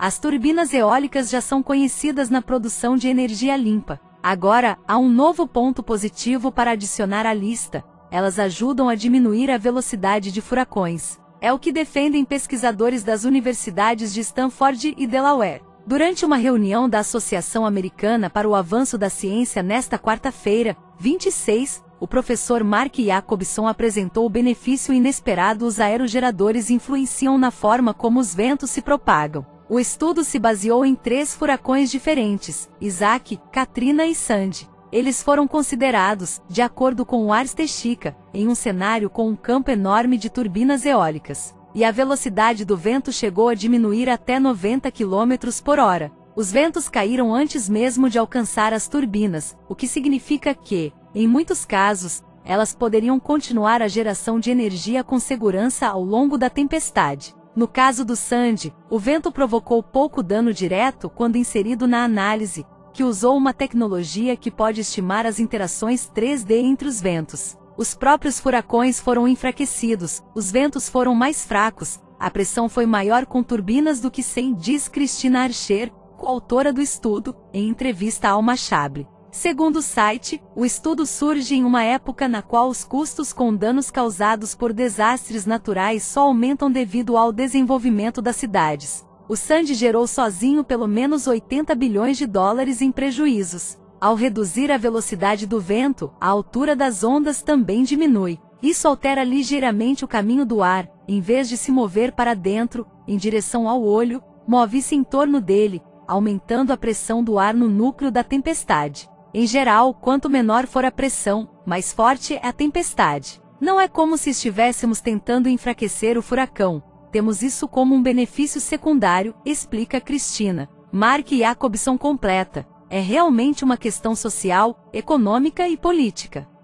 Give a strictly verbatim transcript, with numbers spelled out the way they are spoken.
As turbinas eólicas já são conhecidas na produção de energia limpa. Agora, há um novo ponto positivo para adicionar à lista: elas ajudam a diminuir a velocidade de furacões. É o que defendem pesquisadores das universidades de Stanford e Delaware. Durante uma reunião da Associação Americana para o Avanço da Ciência nesta quarta-feira, vinte e seis, o professor Mark Jacobson apresentou o benefício inesperado: os aerogeradores influenciam na forma como os ventos se propagam. O estudo se baseou em três furacões diferentes: Isaac, Katrina e Sandy. Eles foram considerados, de acordo com o Ars Technica, em um cenário com um campo enorme de turbinas eólicas. E a velocidade do vento chegou a diminuir até noventa quilômetros por hora. Os ventos caíram antes mesmo de alcançar as turbinas, o que significa que, em muitos casos, elas poderiam continuar a geração de energia com segurança ao longo da tempestade. No caso do Sandy, o vento provocou pouco dano direto quando inserido na análise, que usou uma tecnologia que pode estimar as interações três D entre os ventos. Os próprios furacões foram enfraquecidos, os ventos foram mais fracos, a pressão foi maior com turbinas do que sem, diz Cristina Archer, coautora do estudo, em entrevista ao Mashable. Segundo o site, o estudo surge em uma época na qual os custos com danos causados por desastres naturais só aumentam devido ao desenvolvimento das cidades. O Sandy gerou sozinho pelo menos oitenta bilhões de dólares em prejuízos. Ao reduzir a velocidade do vento, a altura das ondas também diminui. Isso altera ligeiramente o caminho do ar, em vez de se mover para dentro, em direção ao olho, move-se em torno dele, aumentando a pressão do ar no núcleo da tempestade. Em geral, quanto menor for a pressão, mais forte é a tempestade. Não é como se estivéssemos tentando enfraquecer o furacão. Temos isso como um benefício secundário, explica Cristina. Mark Jacobson completa: é realmente uma questão social, econômica e política.